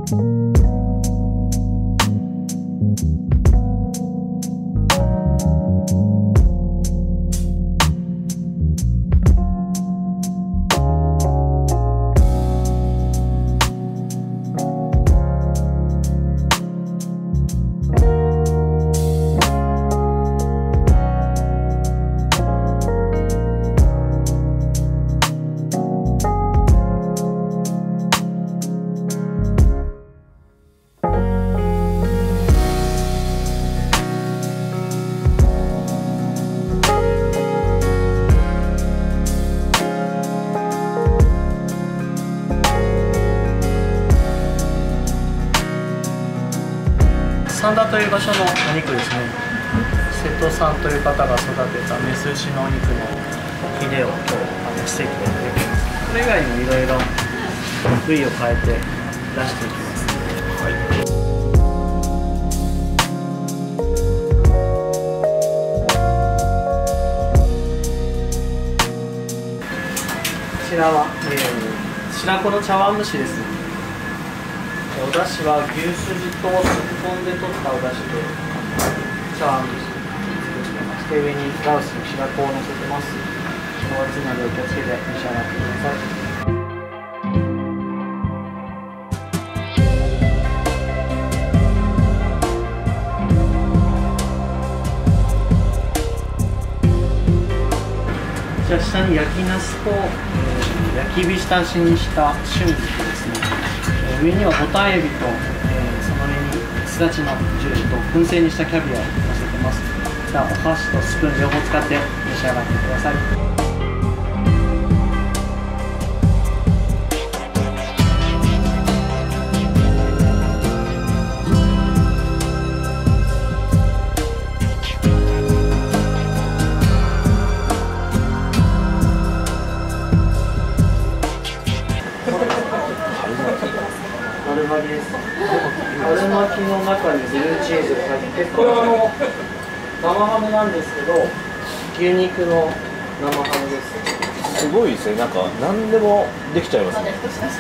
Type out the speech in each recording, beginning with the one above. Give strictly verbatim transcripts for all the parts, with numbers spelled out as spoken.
三田という場所のお肉ですね。瀬戸さんという方が育てたメス牛のお肉のヒレを今日あのステーキで焼いてます。これ以外にもいろいろ部位を変えて出していきますので、はい、こちらは、えー、白子の茶碗蒸しですね。お出汁は牛すじとすっぽんで取ったお出汁で茶碗蒸し作ってまして、上にラウスの白子を乗せてます。お熱いのでお気をつけて召し上がってください。じゃあ下に焼きナスと、えー、焼き浸しにした春菊ですね。えー、上にはボタンエビと、えー、その上にすだちのジュレと燻製にしたキャビアをのせてます。じゃあお箸とスプーン両方使って召し上がってください。春巻きです。春巻きの中にブルーチーズが入って、これはあの生ハムなんですけど、牛肉の生ハムです。 すごいですね。なんか何でもできちゃいますね。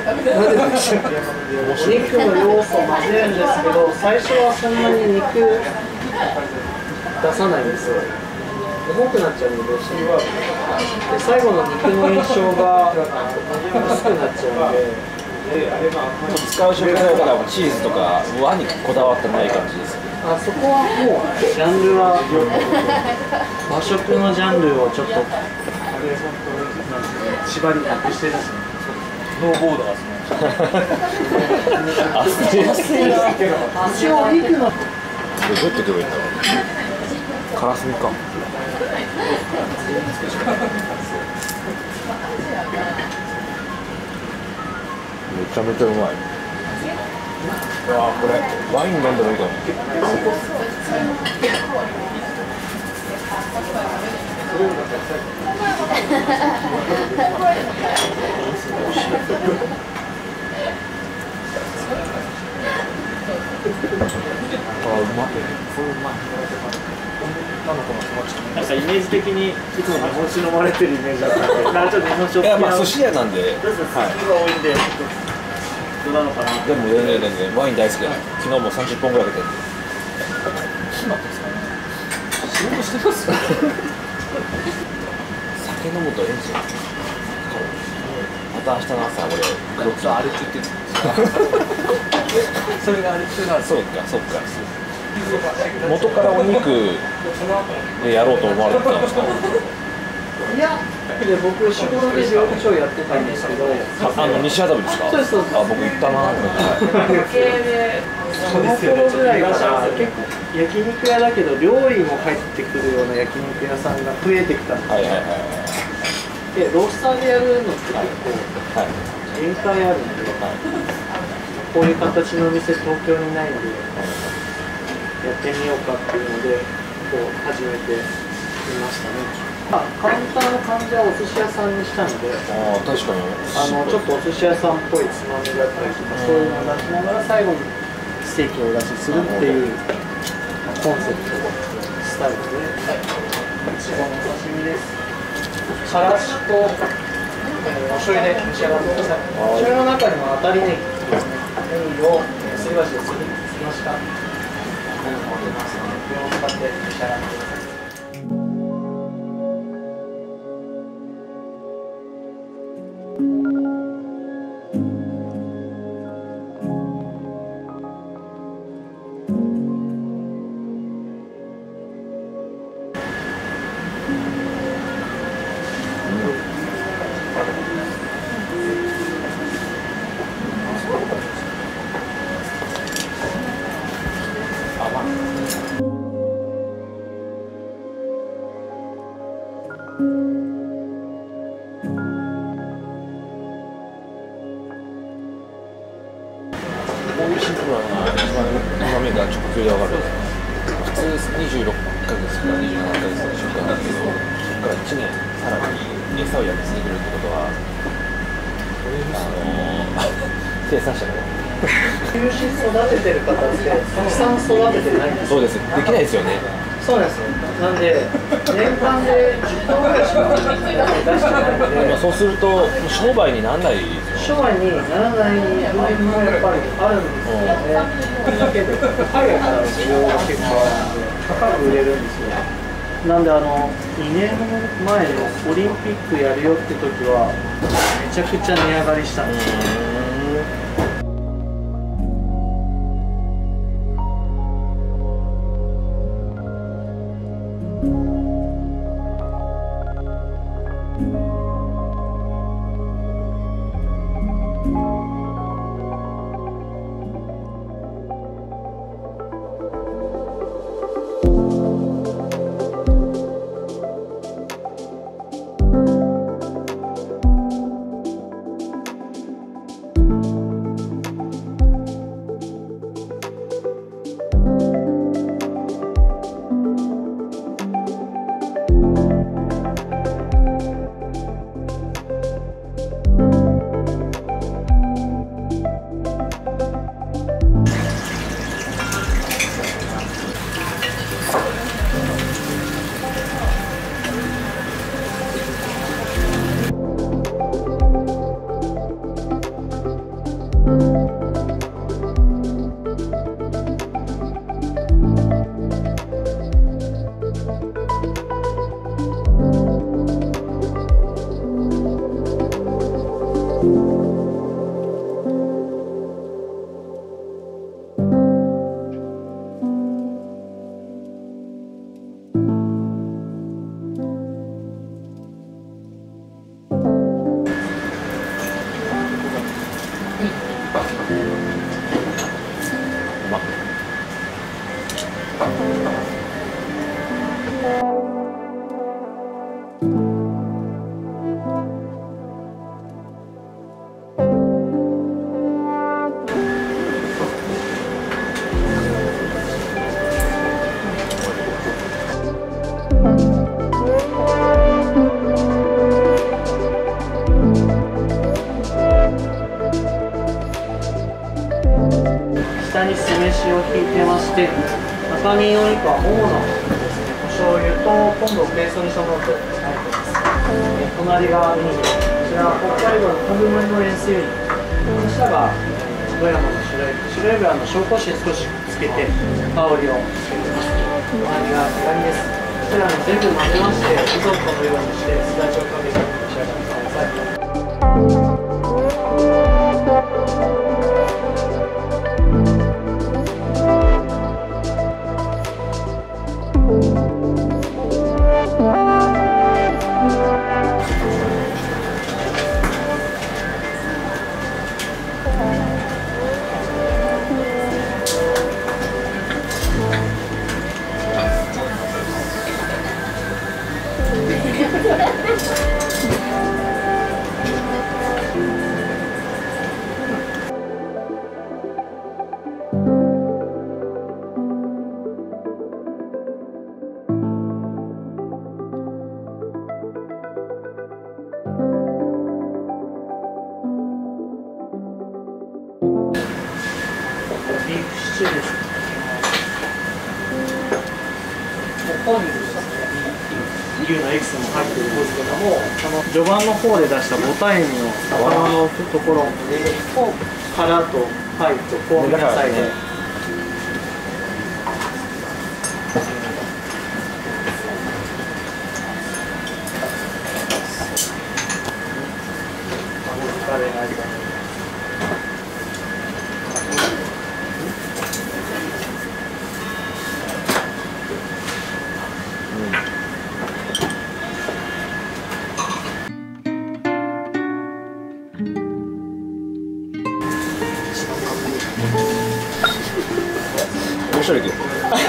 お肉の要素を混ぜるんですけど、最初はそんなに肉出さないんですよ。重くなっちゃうんで、どうしても。で、最後の肉の印象が薄くなっちゃうんで。 使う食材だからチーズとか和にこだわってない感じです。 あそこはもうジャンルは和食のジャンルをちょっと縛りなくしてですね。 ノーボーダーですね。 一応お肉の。 どうやって食べるんだろう。カラスミか。めちゃめちゃうまい。わあ、これワイン飲んでもいいかも。あ、うまい。これうまい。 なんかイメージ的にいつも日本酒飲まれてるイメージだったんで、なんかちょっと日本酒を。 いや、まあ寿司屋なんで。はい。 が多いんで。どうなのかな。 でも全然全然ワイン大好きだ。昨日も三十本ぐらいかけて。仕事してます。酒飲むとエンジン。また明日の朝俺グロッとあれって言ってる。 それがあれっていうのは。 そうかそうか。元からお肉でやろうと思われてたんですか。 いや、で僕仕事で料理長やってたんですけど。 あの西麻布ですか。 そうですそうです。 あ、僕行ったな。 その頃ぐらいから結構焼肉屋だけど料理も入ってくるような焼肉屋さんが増えてきたんですよ。 はいはいはい。 でロースターでやるのって結構限界あるんで、こういう形のお店東京にないんでやってみようかっていうのでこう始めてみましたね。まあ、カウンターの感じはお寿司屋さんにしたので、 ああ確かにあのちょっとお寿司屋さんっぽいつまみだったりとか、そういうのを出しながら最後にステーキをお出しするっていうコンセプトスタイルで、いちごのお刺身です。からしと、えー、お醤油で召し上がってください。お醤油の中にも当たりネギメインをすり鉢ですりましたものを入れますので、これを使って召し上がってください。 こういうシンプルなのが一番うまみが直球で分かる。普通にじゅうろっかげつからにじゅうななかげつとか食感なんですけど、そこからいちねんさらに餌をやり続けるってことは、あのー、生産者が牛脂育ててる方ってたくさん育ててないんですよ。 そうです、できないですよね。 そうなんですよ。なんで年間でじゅっトンぐらいしか出してないので、 そうすると商売にならないですよ。 商売にならない部分もやっぱりあるんですよね。だけで海外からの需要が結構あるので高く売れるんですよ。なんであのにねんまえのオリンピックやるよって時はめちゃくちゃ値上がりしたんですよ。下に酢飯を引いてまして、赤身お肉はもものですね、お醤油と昆布をペーストにしたものと入ってます。え隣がウニで、こちらは北海道の昆布盛りの塩水ウニ、この下が富山の白エビ、白エビはあの紹興酒少しつけて香りをつけてます。周りが毛ガニです。こちらの全部混ぜまして、リゾットのようにしてすだちをかけて召し上がってください。ビーフシチューです。ここに牛のエキスも入っているんですけども、この序盤の方で出したボタンエビの頭のところを殻とはい、こう見なさいね。お疲れないかね。 面白いけど。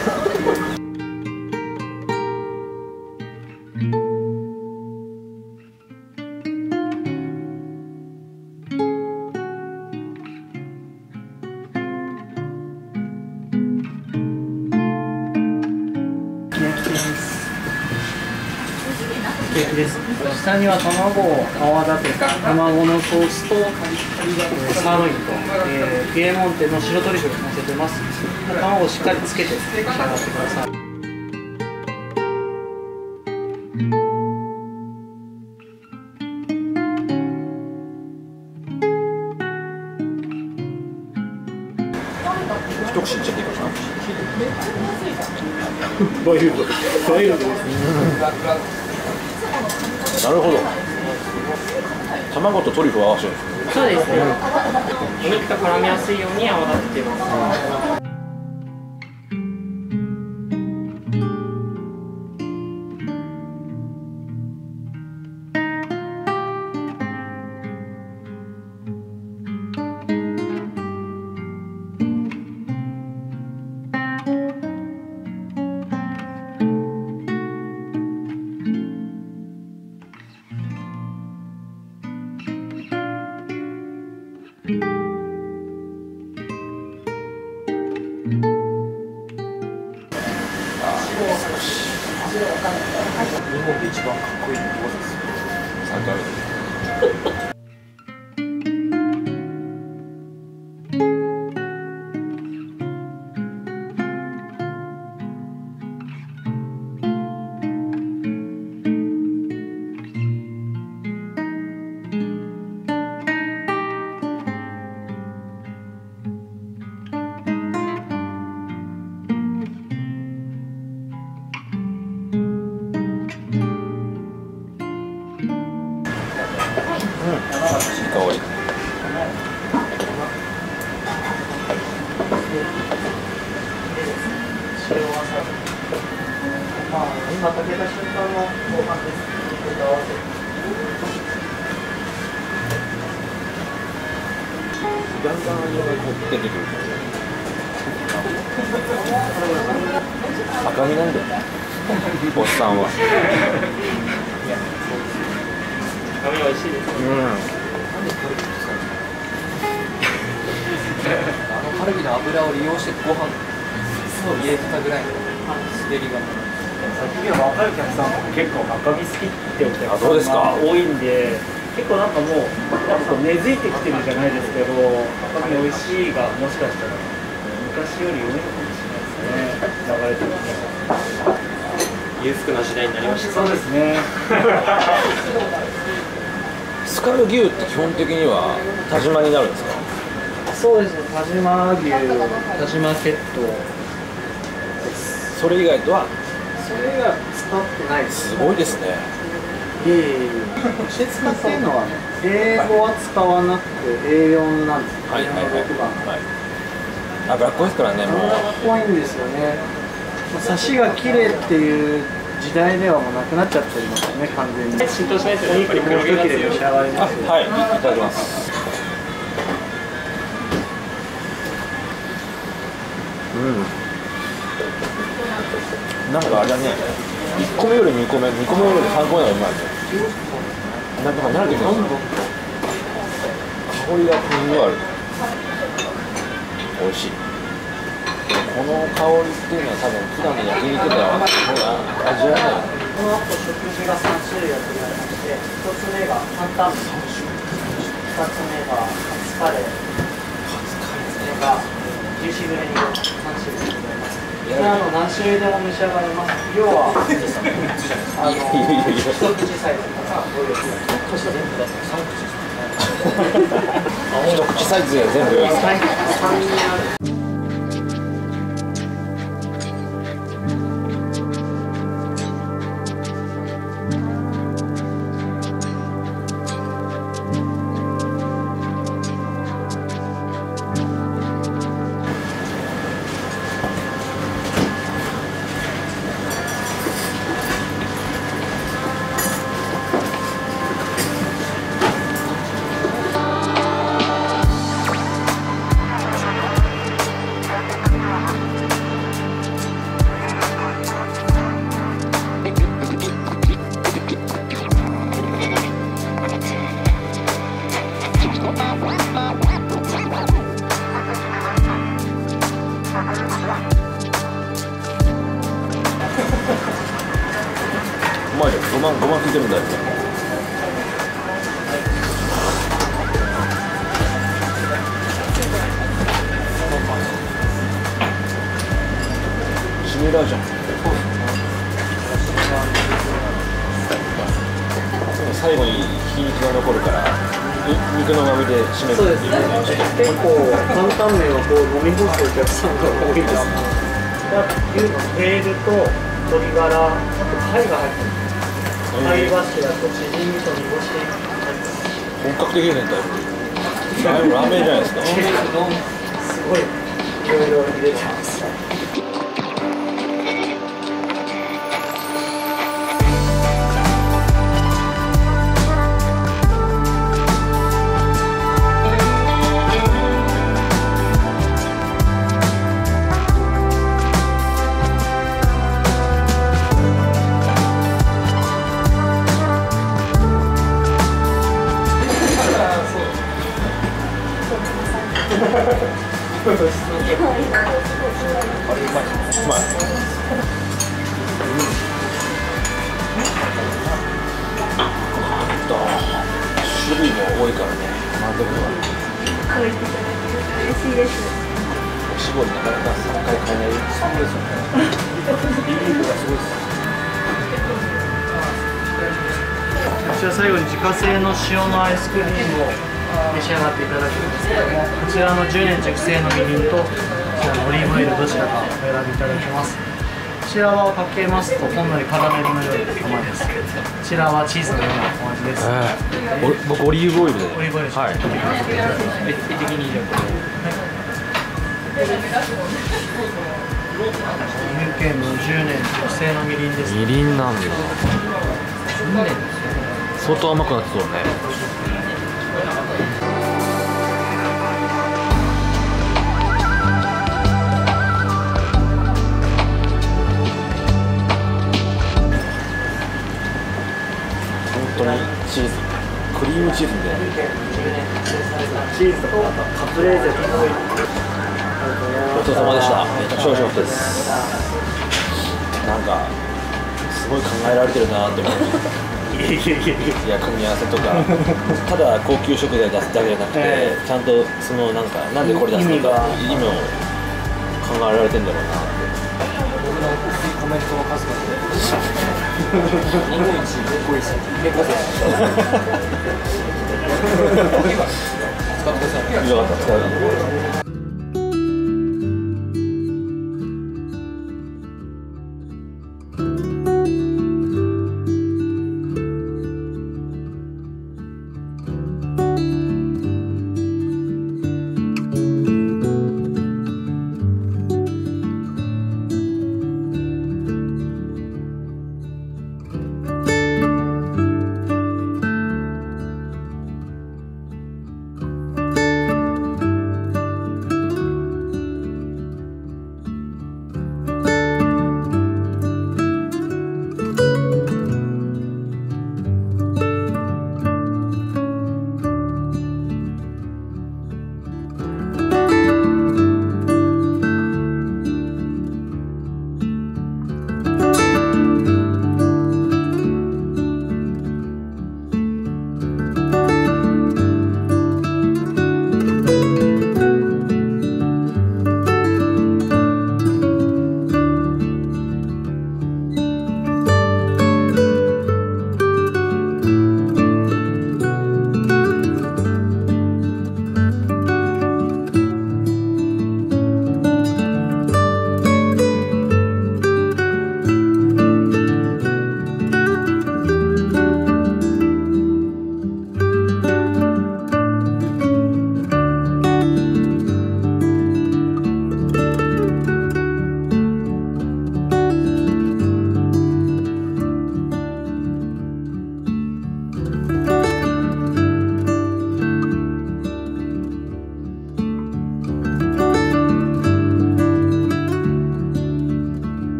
ケーキです。下には卵を泡立てた卵のソースと、えー、サーロインと、えー、ピエモンテの白トリュフを乗せてます。卵をしっかりつけて召し上がってください。 一口いっちゃっていいかな。 ボイルド、ボイルドですね。 なるほど。卵とトリュフを合わせるんですか。 そうですね。お肉と絡みやすいように泡立ててます。 日本で一番かっこいい餃子です。さんかいめ。いい香り。 今炊けた瞬間のご飯です。 だんだん味が出てくる。赤身なんだよ。おっさんは。 赤身美味しいです。 うん。 あのカルビの油を利用してご飯を入れてたぐらいの滑りが。 先には若いお客さんも結構赤身好きってお客さんあ、そうですか。 が多いんで、結構なんかもうなんか根付いてきてるじゃないですけど、赤身美味しいがもしかしたら昔より多いのかもしれないですね。流れてる裕福な時代になりました。 そうですね。 スカル牛って基本的には田島になるんですか。 そうですね。田島牛、田島血統。 それ以外とはそれが使ってないです。 すごいですね。 いえいえいえ。教え使っていうのはね、英語は使わなくて エーよん なんですよ。 はいはいはい。 ろくばん。 はい。あ、学校ですからね、もう。 怖いんですよね。サシが綺麗っていう時代ではもうなくなっちゃってますよね、完全に。浸透しないとお肉もう一切れ召し上がります。 あ、はい、いただきます。うん。なんかあれだね。いっこめよりにこめ、にこめよりさんこめの方がうまいね。なんか慣れてきます。香りがすごいある。美味しい。この香りっていうのは多分普段の焼肉では味わえない。 この後食事がさん種類やってまして、ひとつめが担々麺、ふたつめがカツカレー、みっつめが牛しぐれ煮のさん種類でございます。あの何種類でも召し上がれます。量はあの一口サイズからご用意します。 一口サイズで全部用意する。 酸味ある。 うまいよ。ごまんごまん効いてるんだよ。シミラーじゃん。最後にひき肉が残るから肉の旨味で締める。 そうですね。結構担々麺はこう飲み干すお客さんが多いです。牛のテールと鶏ガラ、あと貝が入ってる。貝柱とチヂミと煮干し入ってる。 本格的ですね。だいぶラーメンじゃないですか。 すごいいろいろ入れてます。 うまい。うまい。種類も多いからね。満足度が。 そう言っていただけると嬉しいです。 おしぼりなかなかさんかい買えない。そうですよね。リリーフがすごいです。 こちら最後に自家製の塩のアイスクリームを召し上がっていただくんですけども、こちらのじゅうねん熟成のみりんとこちらのオリーブオイルどちらかお選びいただけます。こちらはかけますとほんのりカラメルのような甘です。こちらはチーズのようなお味です。 えー、僕オリーブオイルで。 オリーブオイルはい。 的にじゃこ岐阜県のじゅうねん熟成のみりんです。 みりんなんだ。相当甘くなってそうね。本当にチーズ、クリームチーズみたいな。 チーズとカプレーゼとか。 ごちそうさまでした。めちゃくちゃ美味しかったです。なんかすごい考えられてるなって思って。いや組み合わせとかただ高級食材出すだけじゃなくて、えー、ちゃんとそのなんかなんでこれ出すのかっていう意味を考えられてんだろうなって。 僕のコメントの数々で日本一猫いし猫背使ってください。 よかった使う。